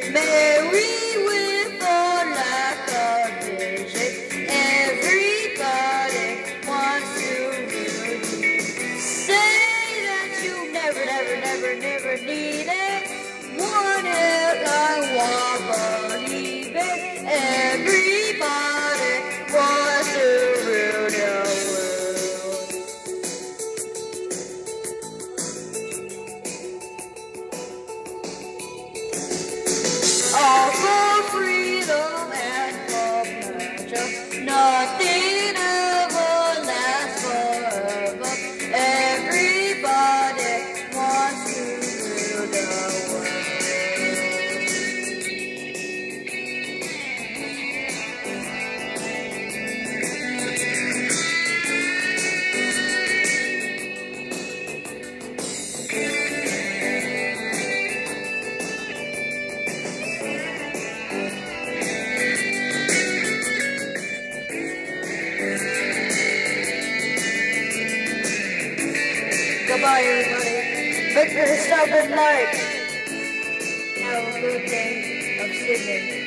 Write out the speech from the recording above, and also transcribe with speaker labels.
Speaker 1: Mary with a lack of vision. Everybody wants to really say that you never, never, never, never need it. Want it, I want believe it. Everybody wants to rule the world. All for freedom and for pleasure, nothing ever lasts forever. Everybody wants to rule the world. Goodbye, everybody. Make this stop at night. Have a good day of sleeping.